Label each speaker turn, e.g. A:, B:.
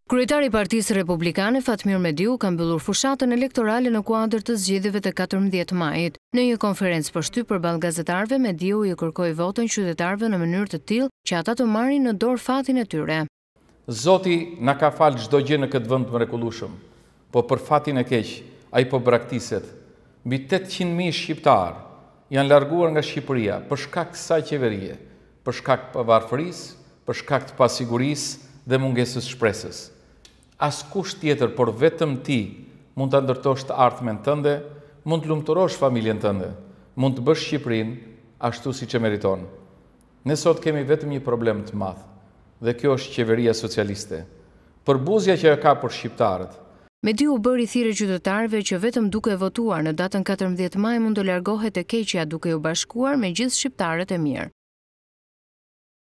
A: Kryetari i Partisë Republikane Fatmir Mediu ka mbyllur fushatën elektorale në kuadër të zgjedhjeve të 14 majit. Në një konferencë përshtyp përballë gazetarëve, Mediu i kërkoi votën qytetarëve në mënyrë të tillë që ata të marrin në dorë fatin e tyre.
B: Zoti na ka falë çdo gjë në këtë vend të mrekullueshëm, po për fatin e keq, ai po braktiset. Mbi 800.000 shqiptar janë larguar nga Shqipëria për shkak të kësaj qeverie, për shkak të pavarfërisë, për shkak të pasigurisë dhe mungesës shpresës. Askush tjetër, por vetëm ti mund të ndërtosh të ardhmen tënde, mund të lumturosh familjen tënde, mund të bësh Shqipërinë ashtu siç e meriton. Ne sot kemi vetëm një problem të madh, dhe kjo është qeveria socialiste. Përbuzja që ka për shqiptarët.
A: Mediu bëri thirrje qytetarëve që vetëm duke votuar në datën 14 maj mund të largohet e keqja duke u bashkuar me gjithë shqiptarët e mirë.